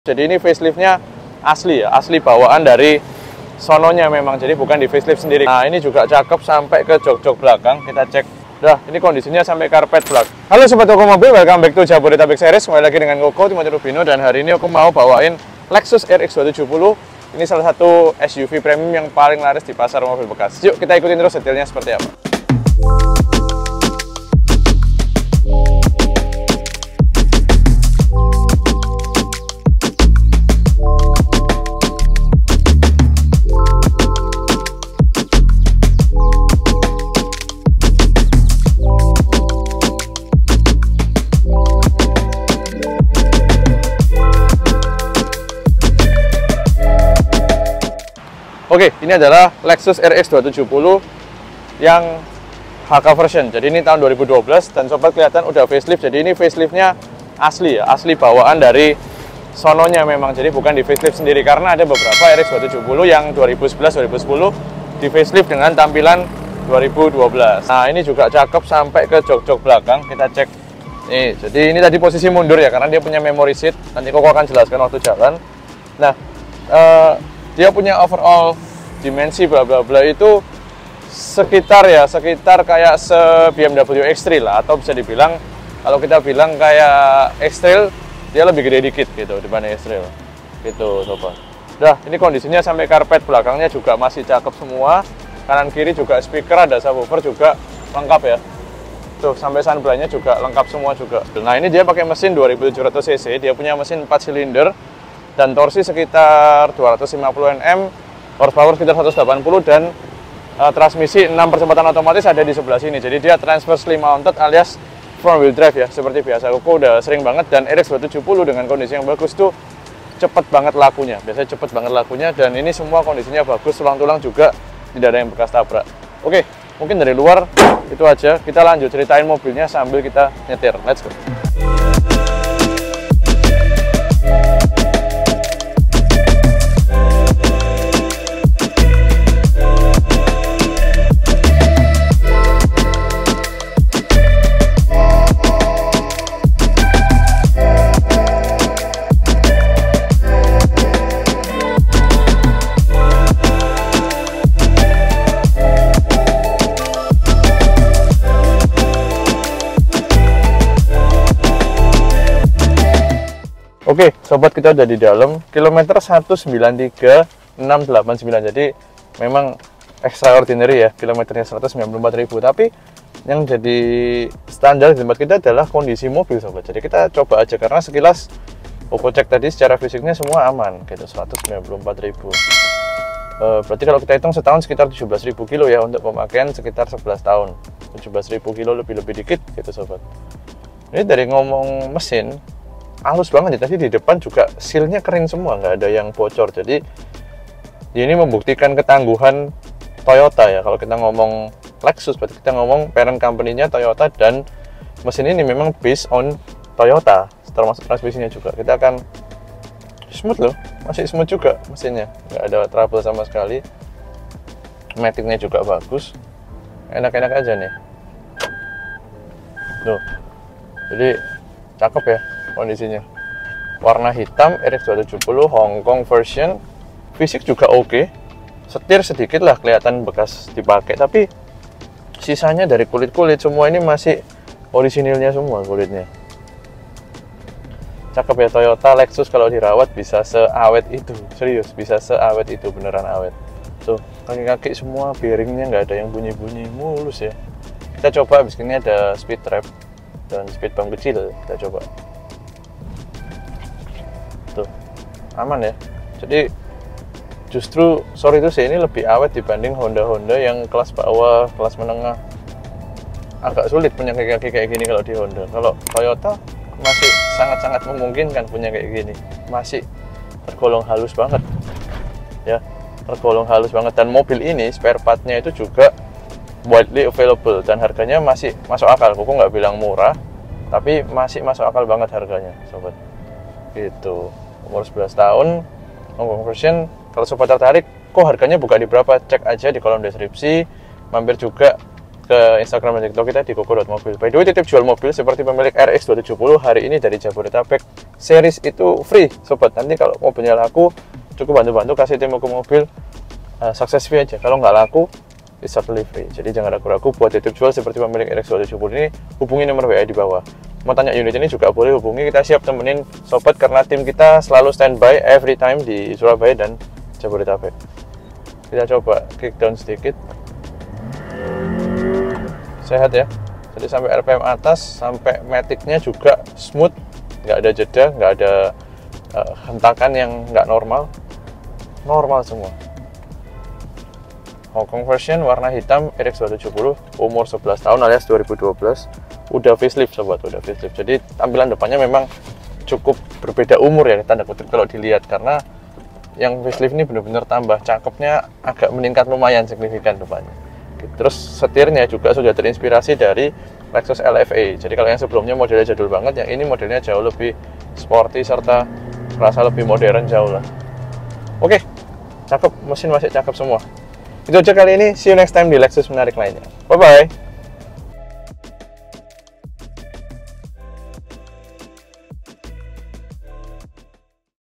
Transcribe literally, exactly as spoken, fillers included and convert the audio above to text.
Jadi ini faceliftnya asli ya, asli bawaan dari sononya memang, jadi bukan di facelift sendiri. Nah ini juga cakep sampai ke jok-jok belakang, kita cek. Nah ini kondisinya sampai karpet belakang. Halo sobat Koko Mobil, welcome back to Jabodetabek Series. Kembali lagi dengan Koko, Timothy Rubino. Dan hari ini aku mau bawain Lexus R X dua tujuh nol. Ini salah satu S U V premium yang paling laris di pasar mobil bekas. Yuk kita ikutin terus detailnya seperti apa. Oke, ini adalah Lexus R X dua tujuh nol yang H K version. Jadi ini tahun dua ribu dua belas dan sobat kelihatan udah facelift. Jadi ini faceliftnya asli ya, asli bawaan dari sononya memang. Jadi bukan di facelift sendiri karena ada beberapa R X dua tujuh nol yang dua ribu sebelas dua ribu sepuluh di facelift dengan tampilan dua ribu dua belas. Nah, ini juga cakep sampai ke jok-jok belakang. Kita cek. Nih, jadi ini tadi posisi mundur ya karena dia punya memory seat. Nanti Koko akan jelaskan waktu jalan. Nah, eh dia punya overall dimensi bla bla bla itu sekitar ya sekitar kayak se B M W X-Trail lah, atau bisa dibilang kalau kita bilang kayak X-Trail dia lebih gede dikit gitu dibanding X-Trail gitu sobat. Nah ini kondisinya sampai karpet belakangnya juga masih cakep semua, kanan kiri juga speaker, ada subwoofer juga lengkap ya. Tuh sampai sunblindnya juga lengkap semua juga. Nah ini dia pakai mesin dua ribu tujuh ratus cc, dia punya mesin empat silinder dan torsi sekitar dua ratus lima puluh newton meter, horsepower sekitar seratus delapan puluh, dan uh, transmisi enam percepatan otomatis ada di sebelah sini. Jadi dia transversely mounted alias front wheel drive ya, seperti biasa. Koko udah sering banget, dan R X dua tujuh nol dengan kondisi yang bagus tuh cepet banget lakunya. Biasanya cepet banget lakunya, dan ini semua kondisinya bagus, tulang-tulang juga tidak ada yang bekas tabrak. Oke, mungkin dari luar itu aja. Kita lanjut ceritain mobilnya sambil kita nyetir. Let's go. Oke, sobat, kita udah di dalam. Kilometer seratus sembilan puluh tiga ribu enam ratus delapan puluh sembilan. Jadi memang extraordinary ya, kilometernya seratus sembilan puluh empat ribu. Tapi yang jadi standar di tempat kita adalah kondisi mobil sobat. Jadi kita coba aja, karena sekilas Koko cek tadi secara fisiknya semua aman gitu, seratus sembilan puluh empat ribu. E, berarti kalau kita hitung setahun sekitar tujuh belas ribu kilo ya, untuk pemakaian sekitar sebelas tahun. tujuh belas ribu kilo lebih-lebih dikit gitu sobat. Ini dari ngomong mesin halus banget ya, tadi di depan juga sealnya kering semua, nggak ada yang bocor. Jadi ini membuktikan ketangguhan Toyota ya. Kalau kita ngomong Lexus, berarti kita ngomong parent company-nya Toyota, dan mesin ini memang based on Toyota, termasuk transmisinya juga. Kita akan smooth loh, masih smooth juga mesinnya, nggak ada trouble sama sekali. Matic-nya juga bagus, enak-enak aja nih tuh. Jadi cakep ya kondisinya. Warna hitam, R X dua tujuh nol Hong Kong version. Fisik juga oke okay. Setir sedikit lah kelihatan bekas dipakai, tapi sisanya dari kulit-kulit semua ini masih orisinilnya semua kulitnya. Cakep ya Toyota. Lexus kalau dirawat bisa seawet itu, serius bisa seawet itu, beneran awet. Tuh kaki-kaki semua bearingnya nggak ada yang bunyi-bunyi, mulus ya. Kita coba abis ini ada speed trap dan speed bump kecil, kita coba. Tuh aman ya. Jadi justru sorry itu sih, ini lebih awet dibanding Honda-Honda yang kelas bawah, kelas menengah. Agak sulit punya kaki-kaki kayak gini kalau di Honda. Kalau Toyota masih sangat-sangat memungkinkan punya kayak gini, masih tergolong halus banget ya, tergolong halus banget. Dan mobil ini spare partnya itu juga widely available, dan harganya masih masuk akal. Koko nggak bilang murah, tapi masih masuk akal banget harganya sobat gitu. Umur sebelas tahun, Hong Kong version. Kalau sobat tertarik, kok harganya buka di berapa, cek aja di kolom deskripsi. Mampir juga ke Instagram dan TikTok kita di koko dot mobil. By the way, titip jual mobil seperti pemilik R X dua tujuh nol hari ini dari Jabodetabek series itu free, sobat. Nanti kalau mobilnya laku, cukup bantu-bantu kasih tim ke mobil, uh, sukses fee aja. Kalau nggak laku, bisa beli free. Jadi jangan ragu-ragu buat titip jual seperti pemilik R X dua tujuh nol ini, hubungi nomor W A di bawah. Mau tanya unit ini juga boleh hubungi, kita siap temenin sobat karena tim kita selalu standby every time di Surabaya dan Jabodetabek. Kita coba kick down sedikit. Sehat ya, jadi sampai R P M atas, sampai matic-nya juga smooth, nggak ada jeda, nggak ada uh, hentakan yang nggak normal, normal semua. Hong Kong version warna hitam R X dua tujuh nol, umur sebelas tahun alias dua ribu dua belas, udah facelift sobat, udah facelift. Jadi tampilan depannya memang cukup berbeda umur ya, tanda kutip kalau dilihat, karena yang facelift ini benar-benar tambah cakepnya, agak meningkat lumayan signifikan depannya. Terus setirnya juga sudah terinspirasi dari Lexus L F A. Jadi kalau yang sebelumnya modelnya jadul banget, yang ini modelnya jauh lebih sporty serta rasa lebih modern jauh lah. Oke, cakep, mesin masih cakep semua. Itu aja kali ini, see you next time di Lexus menarik lainnya. Bye bye.